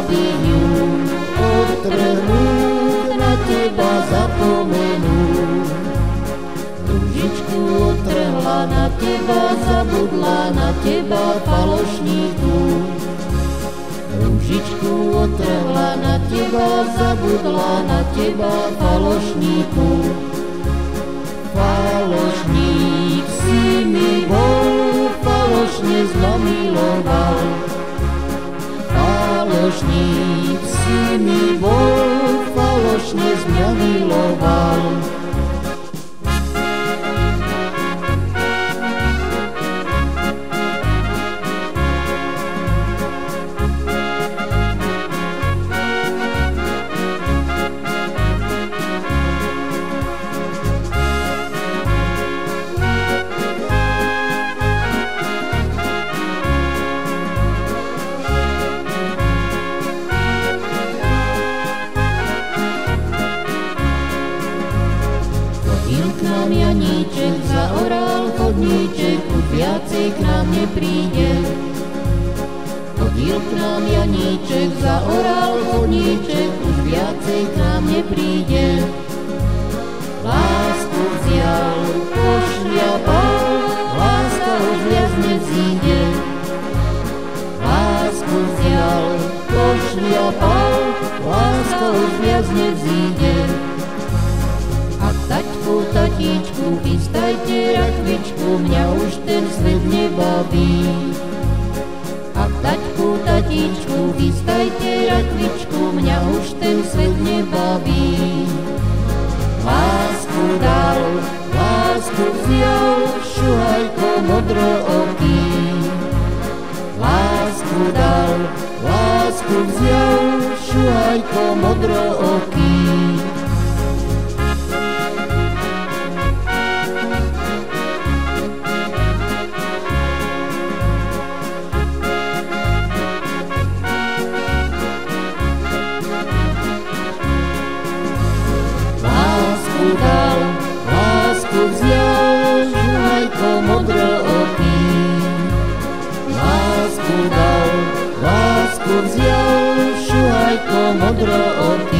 zabijú, odtrhnúť, na teba zapomenú. Ružičku odtrhla, na teba zabudla, na teba falošníku. Ružičku odtrhla, na teba zabudla, na teba falošníku. Falošník si mi bol, falošne zamiloval. Falošník si mi bol, falošne mňa miloval. Janíček zaoral chodníček, už viacej k nám nepríde. Chodil k nám Janíček, zaoral chodníček, už viacej k nám nepríde. Lásku vzial, pošľapal, láska už viac nevzíde. Lásku vzial, pošľapal, láska už viac nevzíde. Taťku, tatíčku, chystajte rakvičku, mňa už ten svet nebaví. A taťku, tatíčku, chystajte rakvičku, mňa už ten svet nebaví. Lásku dal, lásku vzial, šuhajko modrooký. Lásku dal, lásku vzial, šuhajko modrooký. Lásku vzial, šuhajko modrooký. Lásku dal, lásku vzial, šuhajko modrooký.